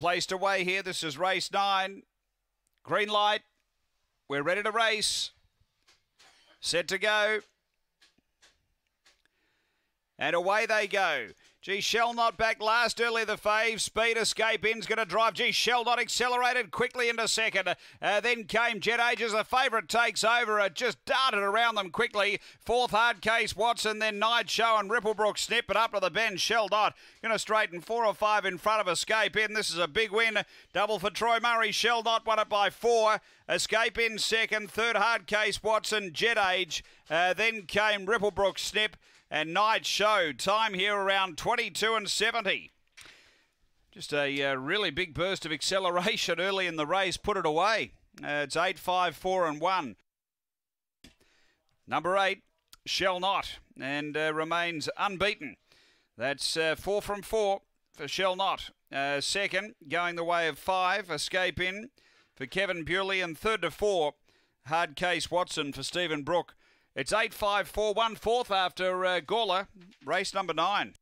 Placed away here. This is race 9. Green light. We're ready to race. Set to go. And away they go. G Shell Not back last early, the fave. Speed Escape In's going to drive. G Shell Not accelerated quickly into second. Then came Jet Age as the favourite takes over. Just darted around them quickly. Fourth, Hard Case Watson, then Night Show and Ripplebrook Snip. But up to the bend, Shell Not going to straighten 4 or 5 in front of Escape In. This is a big win. Double for Troy Murray. Shell Not won it by 4. Escape In second. Third, Hard Case Watson, Jet Age. Then came Ripplebrook Snip and Night Show. Time here around 22:70. Just a really big burst of acceleration early in the race. Put it away. It's 8, 5, 4 and 1. Number 8, Shell Not, and remains unbeaten. That's 4 from 4 for Shell Not. Second, going the way of 5, Escape In for Kevin Bewley, and third to 4, Hard Case Watson for Stephen Brook. It's 8, 5, 4, 1 fourth after Gawler, race number 9.